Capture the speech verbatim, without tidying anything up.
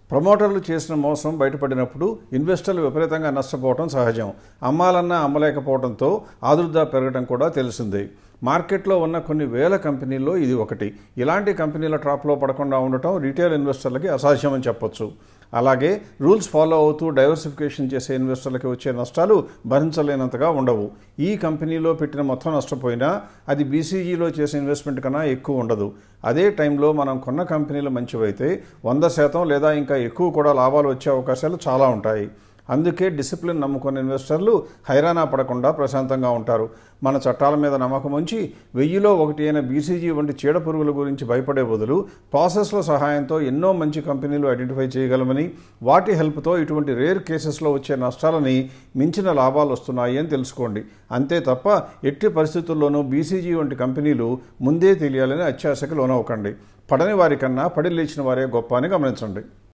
ప్రమోటర్లు చేసిన మోసం బయటపడినప్పుడు ఇన్వెస్టర్లు విపరీతంగా నష్టపోవడం సహజం. అమ్మాలన్నా అమ్మలేకపోవడంతో ఆదుర్దా పెరగడం కూడా తెలిసిందే. మార్కెట్లో ఉన్న కొన్ని వేల కంపెనీల్లో ఇది ఒకటి. ఇలాంటి కంపెనీల ట్రాప్లో పడకుండా ఉండటం రీటైల్ ఇన్వెస్టర్లకి అసాధ్యమని చెప్పొచ్చు. అలాగే రూల్స్ ఫాలో అవుతూ డైవర్సిఫికేషన్ చేసే ఇన్వెస్టర్లకి వచ్చే నష్టాలు భరించలేనంతగా ఉండవు. ఈ కంపెనీలో పెట్టిన మొత్తం నష్టపోయినా అది బీసీజీలో చేసే ఇన్వెస్ట్మెంట్ కన్నా ఎక్కువ ఉండదు. అదే టైంలో మనం కొన్న కంపెనీలు మంచివైతే వంద శాతం లేదా ఇంకా ఎక్కువ కూడా లాభాలు వచ్చే అవకాశాలు చాలా ఉంటాయి. అందుకే డిసిప్లిన్ నమ్ముకున్న ఇన్వెస్టర్లు హైరానా పడకుండా ప్రశాంతంగా ఉంటారు. మన చట్టాల మీద నమ్మకం ఉంచి వెయ్యిలో ఒకటి అయిన బీసీజీ వంటి చీడ పురుగుల గురించి భయపడే బదులు ప్రాసెస్ల సహాయంతో ఎన్నో మంచి కంపెనీలు ఐడెంటిఫై చేయగలమని, వాటి హెల్ప్తో ఇటువంటి రేర్ కేసెస్లో వచ్చే నష్టాలని మించిన లాభాలు వస్తున్నాయి అని తెలుసుకోండి. అంతే తప్ప ఎట్టి పరిస్థితుల్లోనూ బీసీజీ వంటి కంపెనీలు ముందే తెలియాలని అత్యాశకు లోనవ్వకండి. పడని వారికన్నా పడి లేచిన వారే గొప్ప అని గమనించండి.